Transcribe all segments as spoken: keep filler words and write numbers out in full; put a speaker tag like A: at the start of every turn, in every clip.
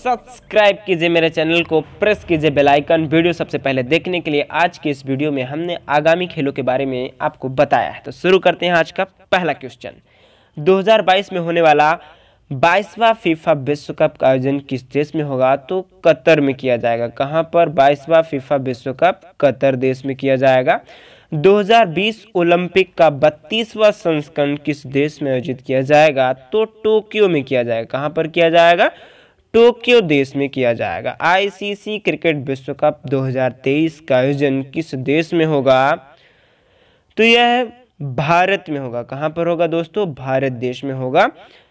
A: Subscribe कीजिए मेरे channel को, प्रेस कीजिए बेल आइकन। वीडियो सबसे पहले देखने के लिए आज के इस वीडियो में हमने आगामी खेलों के बारे में आपको बताया है। तो शुरू करते हैं आज का पहला क्वेश्चन। दो हज़ार बाईस में होने वाला बाईसवां फीफा विश्व कप का आयोजन किस देश में होगा? तो कतर में किया जाएगा। कहां पर? बाईसवां फीफा विश्व कप कतर देश में किया जाएगा। दो हज़ार बीस ओलंपिक का बत्तीसवां संस्करण किस देश में आयोजित किया जाएगा? तो टोक्यो में किया जाएगा। कहां पर किया जाएगा? टोक्यो देश में किया जाएगा। आईसीसी क्रिकेट विश्व कप दो हज़ार तेईस का आयोजन किस देश में होगा? तो यह भारत में होगा। कहां पर होगा दोस्तों? भारत देश में होगा।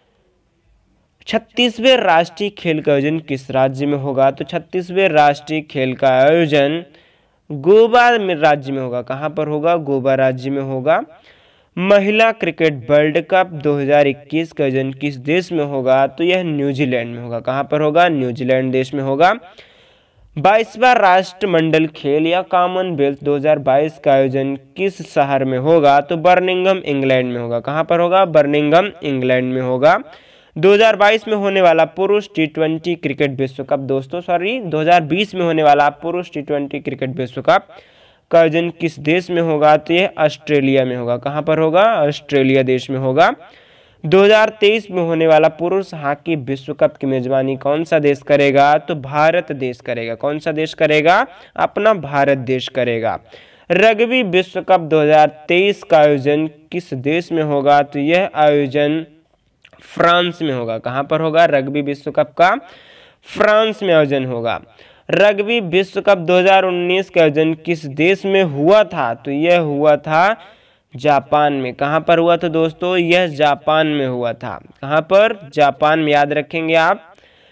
A: छत्तीसवें राष्ट्रीय खेल का आयोजन किस राज्य में होगा? तो छत्तीसवें राष्ट्रीय खेल का आयोजन गोवा में राज्य में होगा। कहां पर होगा? गोवा राज्य में होगा। महिला क्रिकेट वर्ल्ड कप दो हज़ार इक्कीस का आयोजन किस देश में होगा? तो यह न्यूजीलैंड में होगा। कहां पर होगा? न्यूजीलैंड देश में होगा। बाईसवां राष्ट्रमंडल खेल या कॉमनवेल्थ दो हज़ार बाईस का आयोजन किस शहर में होगा? तो बर्मिंघम इंग्लैंड में होगा। कहां पर होगा? बर्मिंघम इंग्लैंड में होगा। दो हज़ार बाईस में होने वाला पुरुष टी ट्वेंटी क्रिकेट विश्व कप दोस्तों सॉरी दो हज़ार बीस में होने वाला पुरुष टी ट्वेंटी क्रिकेट विश्व कप का आयोजन किस देश में होगा? तो यह ऑस्ट्रेलिया में होगा। कहां पर होगा? ऑस्ट्रेलिया देश में होगा। दो हज़ार तेईस में होने वाला पुरुष हॉकी विश्व कप की मेजबानी कौन सा देश करेगा? तो भारत देश करेगा। कौन सा देश करेगा? अपना भारत देश करेगा। रग्बी विश्व कप दो हज़ार तेईस का आयोजन किस देश में होगा? तो यह आयोजन फ्रांस में होगा। कहां पर होगा? रग्बी विश्व कप का फ्रांस में आयोजन होगा। रग्बी विश्व कप दो हज़ार उन्नीस का आयोजन किस देश में हुआ था? तो यह हुआ था जापान में। कहां पर हुआ था दोस्तों? यह जापान में हुआ था। कहां पर? जापान में। याद रखेंगे आप।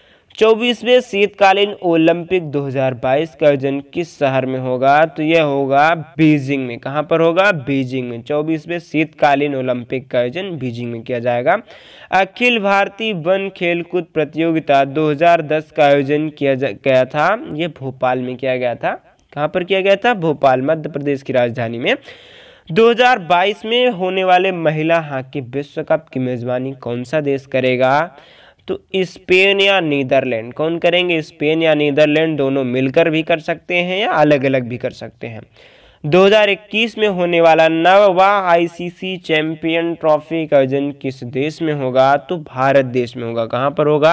A: चौबीसवें शीतकालीन ओलंपिक दो हज़ार बाईस का आयोजन किस शहर में होगा? तो यह होगा बीजिंग में। कहां पर होगा? बीजिंग में। चौबीसवें शीतकालीन ओलंपिक का आयोजन बीजिंग में किया जाएगा। अखिल भारतीय वन खेलकूद प्रतियोगिता दो हज़ार दस का आयोजन किया गया था। यह भोपाल में किया गया था। कहां पर किया गया था? भोपाल, मध्य प्रदेश की राजधानी में। दो हज़ार बाईस में होने वाले महिला हॉकी विश्व कप की मेजबानी कौन सा देश करेगा? तो स्पेन या नीदरलैंड। कौन करेंगे? स्पेन या नीदरलैंड, दोनों मिलकर भी कर सकते हैं या अलग अलग भी कर सकते हैं। दो हज़ार इक्कीस में होने वाला नौवां आईसीसी चैंपियन ट्रॉफी का आयोजन किस देश में होगा? तो भारत देश में होगा। कहां पर होगा?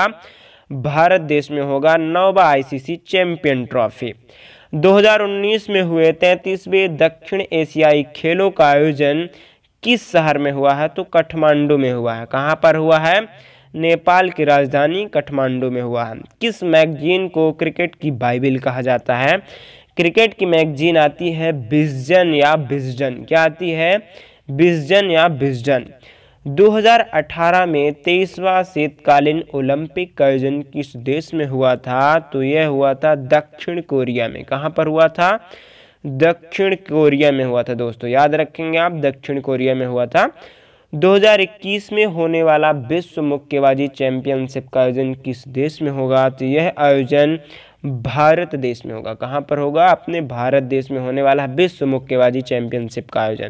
A: भारत देश में होगा नौवां आईसीसी चैंपियन ट्रॉफी। दो हज़ार उन्नीस में हुए तैंतीसवें दक्षिण एशियाई खेलों का आयोजन किस शहर में हुआ है? तो काठमांडू में हुआ है। कहां पर हुआ है? नेपाल की राजधानी काठमांडू में हुआ है। किस मैगजीन को क्रिकेट की बाइबिल कहा जाता है? क्रिकेट की मैगजीन आती है विजडन या विजडन। क्या आती है? विजडन या विजडन। दो हज़ार अठारह में तेईसवां शीतकालीन ओलंपिक का आयोजन किस देश में हुआ था? तो यह हुआ था दक्षिण कोरिया में। कहां पर हुआ था? दक्षिण कोरिया में हुआ था दोस्तों। याद रखेंगे आप, दक्षिण कोरिया में हुआ था। दो हज़ार इक्कीस में होने वाला विश्व मुक्केबाजी चैंपियनशिप का आयोजन किस देश में होगा? तो यह आयोजन भारत देश में होगा। कहां पर होगा? अपने भारत देश में होने वाला विश्व मुक्केबाजी चैंपियनशिप का आयोजन।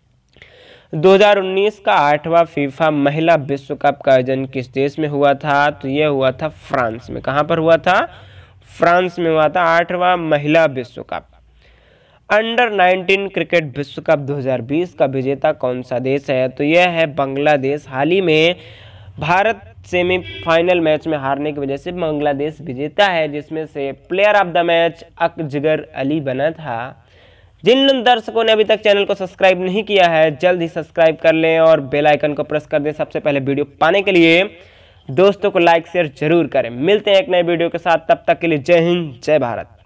A: दो हज़ार उन्नीस का आठवां फीफा महिला विश्व कप का आयोजन किस देश में हुआ था? तो यह हुआ था फ्रांस में। कहां पर हुआ था? फ्रांस में हुआ था आठवां महिला विश्व कप। अंडर नाइनटीन क्रिकेट विश्व कप दो हज़ार बीस का विजेता कौन सा देश है? तो यह है बांग्लादेश। हाल ही में भारत सेमीफाइनल मैच में हारने की वजह से बांग्लादेश विजेता है, जिसमें से player of the match Akbar Ali बना था। जिन दर्शकों ने अभी तक चैनल को सब्सक्राइब नहीं किया है, जल्द ही सब्सक्राइब कर लें और बेल आइकन को प्रेस कर दें सबसे पहले वीडियो पाने के लिए। दोस्तों को लाइक शेयर जरूर करें। मिलते हैं एक नए वीडियो के साथ, तब तक के लिए जय हिंद, जय भारत।